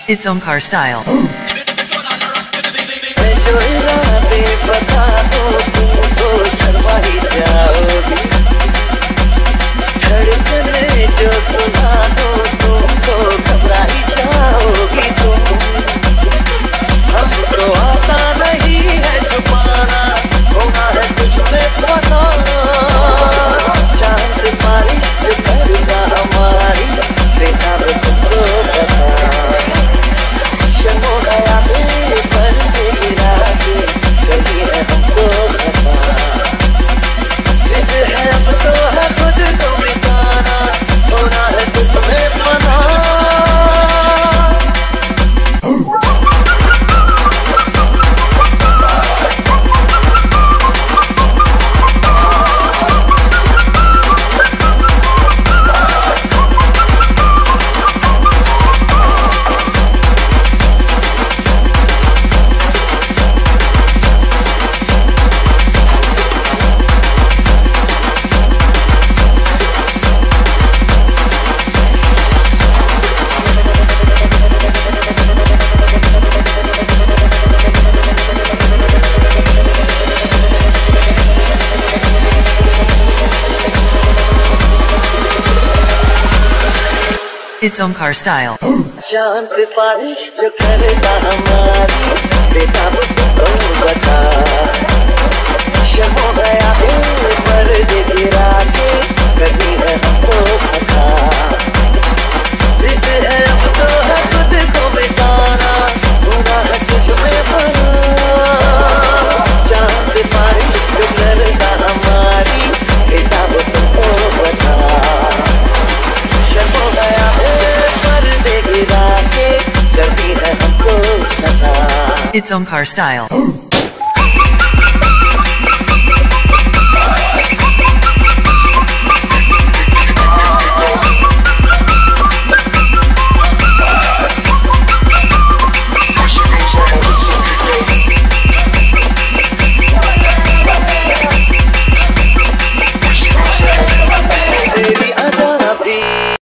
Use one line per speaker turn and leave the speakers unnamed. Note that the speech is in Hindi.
It's Omkar style.
जो इरादे बता दो तुमको शर्मा ही जाओगी, धड़कने जो सुना दो तुमको घबरा ही जाओगी तुम। हमको आता नहीं है छुपाना, होना है तुझ में पता, चांद से बारिश करूँगा हमारी, देखा मैं तुमको पता। शर्मो गया पर गिरा के चली है हमको खता, जिद है अब तो है खुद को मिटाना, होना है तुझ में पना।
It's Omkar style.
चांद से बारिश जो करता हमारी, देता वो तुमको बता। शर्मो गया पर गिरा के करनी है हमको खता, जिद है अब तो है खुद को मिटाना, होना है तुझ में भरा। चांद से बारिश जो करता हमारी, देता वो तुमको बता। शर्मो गया
It's Omkar style.